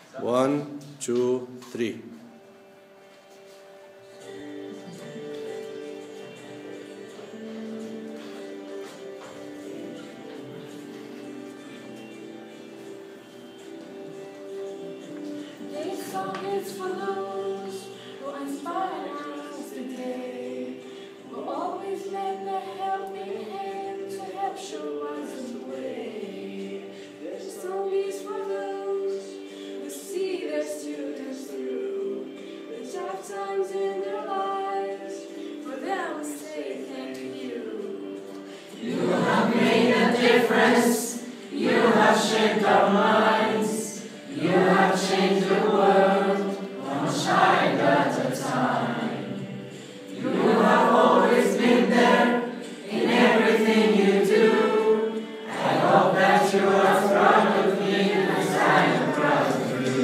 1, 2, 3. This song is for those who inspire us today, who always lend a helping hand to help show us the way. This song is for those who see their students through the tough times in their lives. For them we say thank you. You have made a difference. You have shaped our minds. You have changed the world, one child at a time. You have always been there in everything you do. I hope that you are proud of me as I am proud of you.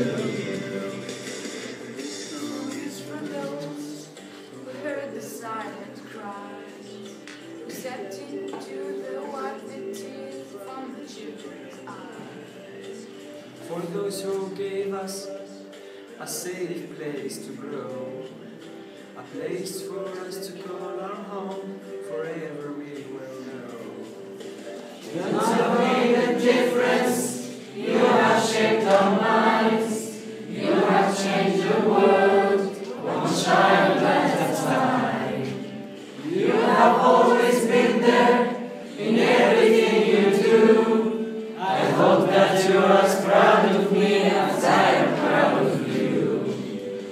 This song is for those who heard the silent cries, who stepped into the wipe the tears from the children's eyes. For those who gave us a safe place to grow, a place for us to call our home, forever we will know. You have made a difference, you have shaped our minds, you have changed the world, one child at a time. You have always been there in everything you do. I hope that you are as proud of me as I am proud of you.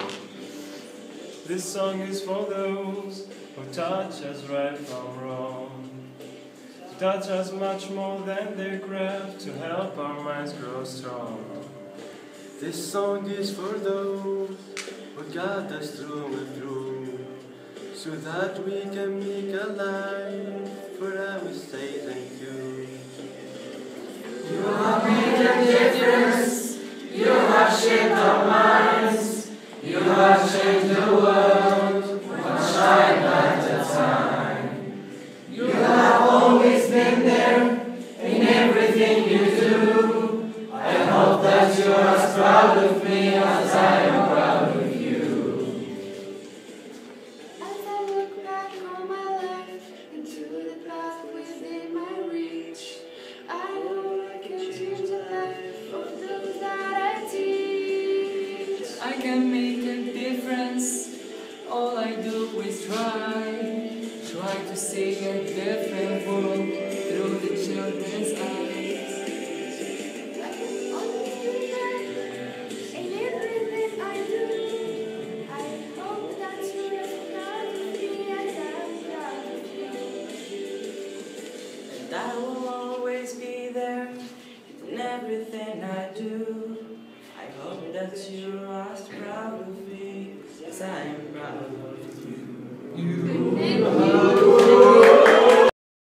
This song is for those who touch us right from wrong, to touch us much more than their craft, to help our minds grow strong. This song is for those who got us through and through, so that we can make a life, for I will say thank you. You have made a difference, you have shaped our minds, you have changed the world, one child at a time. You have always been there in everything you do. I hope that you are as proud of me as I am proud of you. As I look back on my life, into the path within my reach, I know I can change the life of those that I teach. I can make a difference. All I do is try to see a different world through the children's eyes. I can always be there in everything I do. I hope that you are proud of me as I'm proud of you. And I will always be there in everything I do. I hope that you are as proud of me as I am proud of you. Thank you.